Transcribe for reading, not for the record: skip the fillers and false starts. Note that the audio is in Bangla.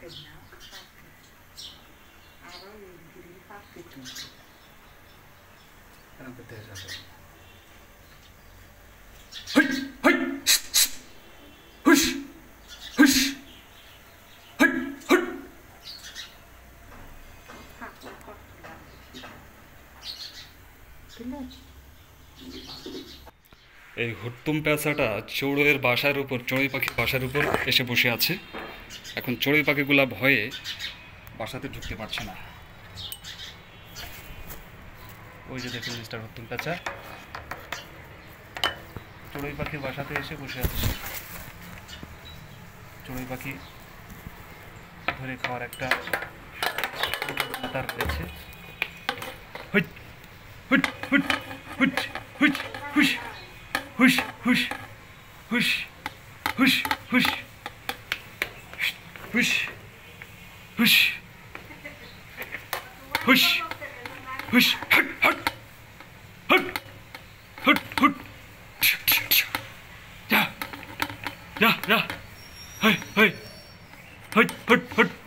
এই হুট্টুম পেঁচাটা চড়ুইয়ের বাসার উপর, চড়ুই পাখির বাসার উপর এসে বসে আছে। এখন চড়ুই পাখিগুলা ভয়ে বাসাতে ঢুকতে পারছে না। ওই যে দেখুন মিস্টার হুট্টুম পেঁচা চড়ুই পাখির বাসাতে এসে বসে আছে। চড়ুই পাখি ধরে খাওয়ার একটা তার রয়েছে। হুট হুট হুট হুট হুট হুশ হুশ হুশ হুশ হুশ হুশ হুশ হুশ হুশ হুশ হট হট হট হট হট যা যা যা হই হই হট হট হট